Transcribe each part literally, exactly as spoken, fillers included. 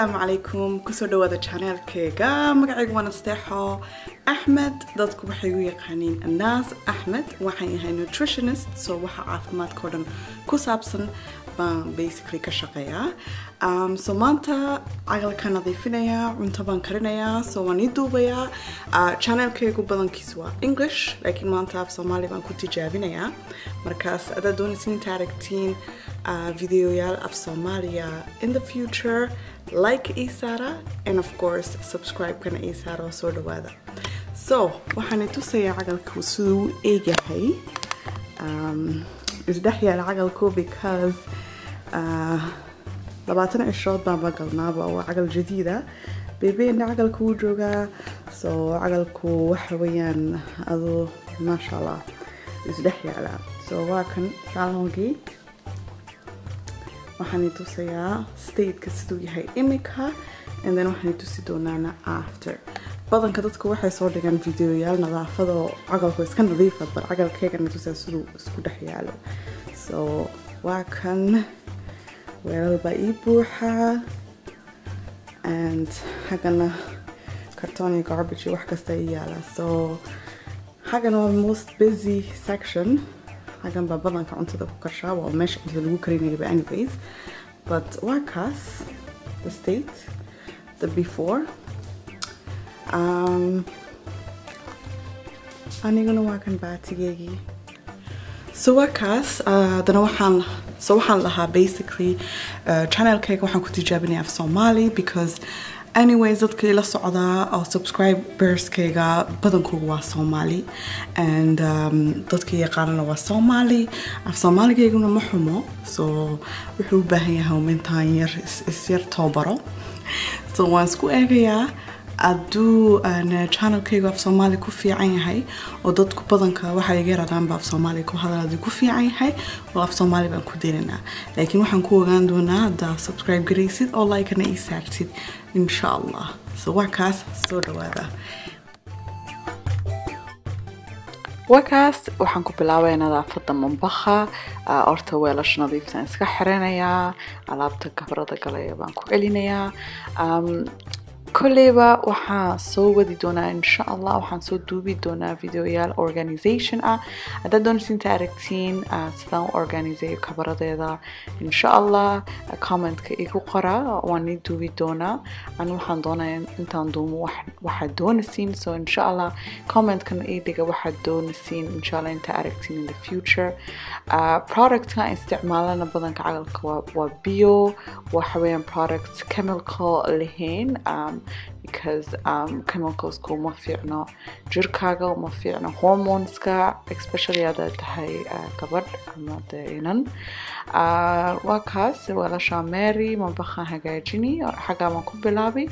السلام عليكم كسر دوّا channel كيجا مقعد وانا استحى أحمد ضدكم بحيو يقانين الناس أحمد وحين هاي nutritionist so وح عافمات كورن كوسابسن بان basically كشقيا um, so مانتا عقل كان نظيفينيا عنتبان كرينيا so واني دوبيا uh, channel كيجو بدن كيسوا English لكن مانتا في صومالي بان كنت جابينيا مركز أدا دون سنين تاركتين uh, فيديويال في صوماليا in the future like Isara and of course subscribe كان Isara sort of weather so waxaan tusaya cagalku siduu eegahay um isdhaxya cagalku because uh labaatan cishood baan bagalnaaba oo cagal jadiida beebeen cagalku jooga so cagalku waxa weeyaan adu ma sha Allah isdhaxya so waa kan salongi waxaan tusaya state ka siduu yahay imika and then waxaan tusi doonaa after badanka dadku waxay soo dhigaan fiidiyoyaal nadaafad oo cagalku iska nadiif ah bar cagalkeega tusaa siduu isku dhex yaalo so waa kan weelal baa ii buuxa and hagana karton iyo garbage wax kasta ii yaala so hagana waa most busy section hagan baa badanka cuntada ku karshaa waa meesha cuntada lagu karinayo anyways but waa kaas the state the before um aniguna waa kan baatigeygi so waa kaas uh, dana waxaan so waxaan lahaa basically uh, channel kayga waxaan ku tijaabinayaa af Somali because anyways dadka ila socda oo subscribers kayga badankoodu waa Somali and um dadka yaqaanana waa Somali af Somali kayguna ma xumo so wuxuu u baahan yahay intaan yar is yar toobaro so waan isku eegayaa aduu an channel kayga af Somali ku fiican yahay oo dadku badanka waxa iga radaan ba af Somali ku hadalada ku fiican yahay oo af Somali baan ku dirinaa laakiin waxaan ku ogaan doonaa da subscribe gareysid oo like na ii saartid insha Allah so waa kaas soo dhawaada wakaas waxaan ku bilaabay nadaafada manbaxa orta weelasha nadiifsan iska xiranayaa alaabta kabrada galaya baan ku celinayaa um كليبا وحا سوودي دونا إن شاء الله وحا نسو دوبي دونا فيديويال organization آه أدا دون سين تاركتين آه سدان organize كبرة دا إن شاء الله comment كإيكو قرا واني دوبي دونا أنا وحا دونا إنتان دوم واحد دون السين so إن شاء الله comment كان إيديك واحد دون السين إن شاء الله إن تاركتين in the future آه product كان استعمالنا بدن كعقلك وبيو وحوين product chemical لهين um, because um, chemicals ko ma fiicno jirkaaga ma fiicno hormones ka especially hada tahay gabadh ama inan waa kaas wala shamari ma baxa hagaajini xaga ma ku bilaabi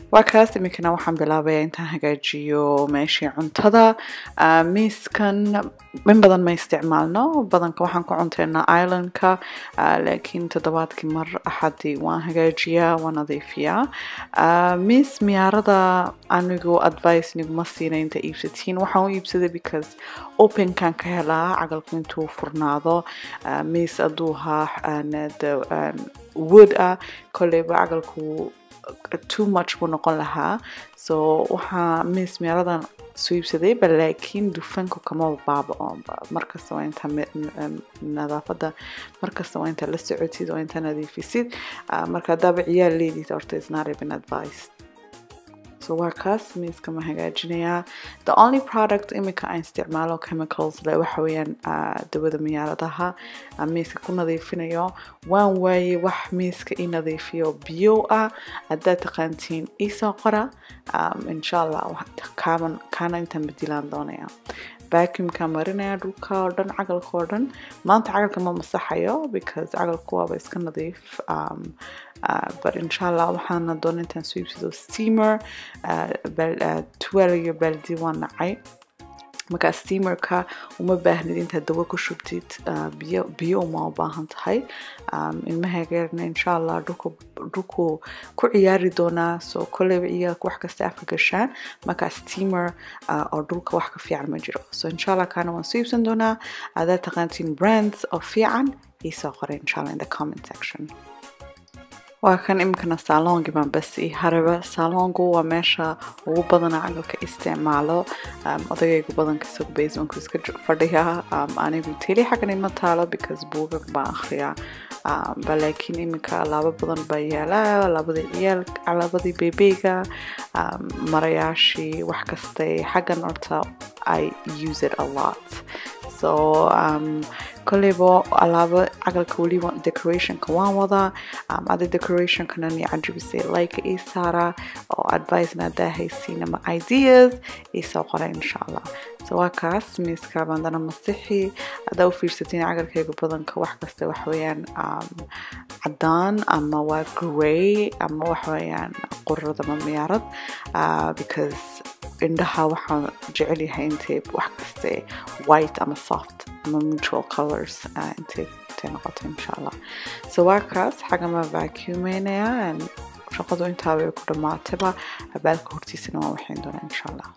وكاس iminkana waxaan bilaabayaa intaan hagaajiyo meeshii cuntada miiskan min badan ma isticmaalno badanka waxaan ku cunteynaa islandka laakiin toddobaadkii mar axadii waan hagaajiyaa waan nadiifiyaa miis miyaarada anigu advice niguma siina inta iibsatiin waxaan u iibsaday because open kan ka helaa cagalku intuu furnaado miis aduuha wood ah koleyba cagalku too much buu noqon lahaa so waxaa miis miyaaradan soo iibsaday laakiin dufanku kama baaba'o markasta waa inta nadaafada markasta waa inta la socotid waa inta nadiifisid marka hadaba ciyaal leedid horta is not even advice so waa kaas miiska ma hagaajinayaa the only product imika aan isticmaalo chemicals le waxa weeyaan dawada miyaaradaha miiska ku nadiifinayo waan waaye wax miiska i nadiifiyo biyo ah haddaad taqaantiin isoo qora insha allah kaana intaan bedilaan doonaya vacuumka marinaya dhulka oo dhan cagalka oo dhan maanta cagalka ma masaxayo because cagalku waaba iska nadiif but inshallah waxaana doon intaan soo iibsado steamer tuwaal iyo baldi waan nacay marka steamerka uma baahnid intaad dawo ku shubtid biyo biyo uma u baahan tahay ilmahageerna inshallah dhulku ku ciyaari doonaa soo koleyba iyaalka wax kasta afka gashaan marka steamer oo dhulka wax ka fiican ma jiro so inshallah kaana waan soo iibsan doonaa haddaad taqaantiin brands oo fiican isoo qora inshallah in the comment section waa kan imikana salongi baan bas i haraba salongu waa meesha ugu badana cagalka isticmaalo odagaygu badanka isagu basemanku iska fadhiya anigu teli xaggan ima taalo because buugag baan akhriyaa laakiin imika alaabo badan baa yaalaa alaabadii ciyaal alaabadii beebeyga marayaashii wax kastay xaggan horta I use it a lot so um koleybo alaabo cagalka weliba decorationka waan wadaa ada decorationkana ni cajabisay like ii saara oo advice-na haddaa haysiin ama ideas ii soo qora insha allah so waa kaas miiska bandana masixi haddaa u fiirsatiin cagalkayga badanka wax kasta wax weeyaan cadaan ama waa grey ama wax weeyaan qururad ama miyaarad because indhaha waxaan jecel yahay intay wax kaste white ama soft ama neutral colors intay intay noqoto insha allah so waa kaas xagama vacuumeynaya shaqadu intaa way ku dhamaatayba abaalka hortiisana waan waxayn doonaa insha allah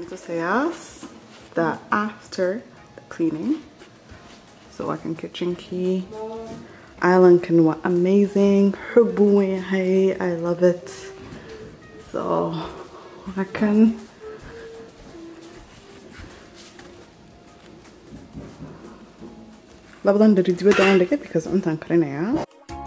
to say yes, that after the cleaning, so I can kitchen key. Island can what amazing. Hey, I love it. So I can labadan dari dibadda aan dhigay because intaan karinayaa.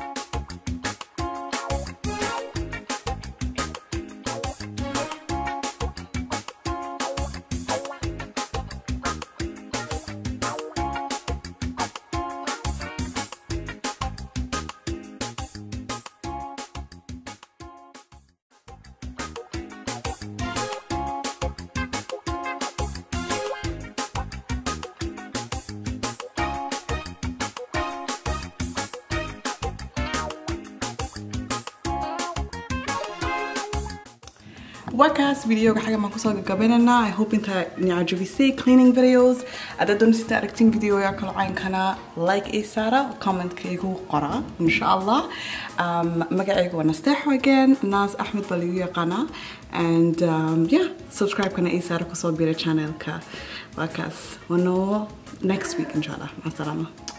Wakaas videoga xaga ma kusoo gagabeynana. I hope inta ni'ajabisay cleaning videos. Ada doonaysid aragtin videoya kala caynkana like ay saara comment-kaygu qora insha Allah. Um magacaygu waa Nasteexo again, Naas Ahmed baligu yaqaana, and um yeah, subscribe kana ay saara kusoo bira channel-ka. Wakaas wano next week insha Allah. Ma salaama.